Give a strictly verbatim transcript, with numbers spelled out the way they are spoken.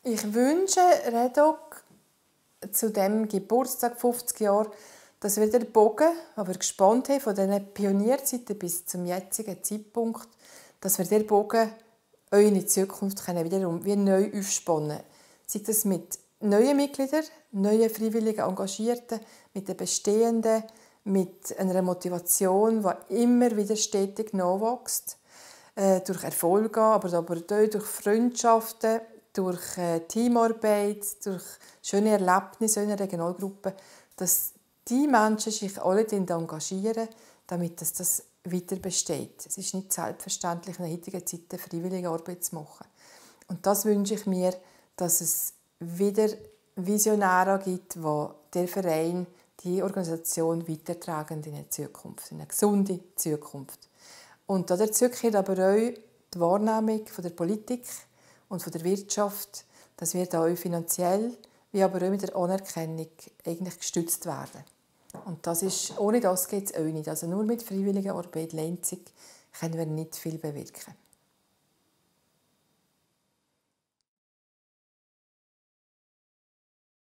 Ich wünsche Redok zu dem Geburtstag fünfzig Jahre, dass wir den Bogen, den wir gespannt haben, von diesen Pionierzeiten bis zum jetzigen Zeitpunkt, dass wir den Bogen auch in die Zukunft wiederum wie neu aufspannen können. Sei das mit neuen Mitgliedern, neuen freiwilligen Engagierten, mit den bestehenden, mit einer Motivation, die immer wieder stetig nachwächst, äh, durch Erfolge, aber, aber auch durch Freundschaften, durch äh, Teamarbeit, durch schöne Erlebnisse in einer Regionalgruppe, dass die Menschen sich alle engagieren, damit das, das weiter besteht. Es ist nicht selbstverständlich, in der heutigen Zeit eine freiwillige Arbeit zu machen. Und das wünsche ich mir, dass es wieder Visionäre gibt, die der Verein, die Organisation weitertragen in eine Zukunft, in eine gesunde Zukunft. Und dazu gehört aber auch die Wahrnehmung von der Politik und von der Wirtschaft, dass wir da auch finanziell, wie aber auch mit der Anerkennung eigentlich gestützt werden. Und das ist, ohne das geht es auch nicht. Also nur mit freiwilliger Arbeit, Lenzig, können wir nicht viel bewirken.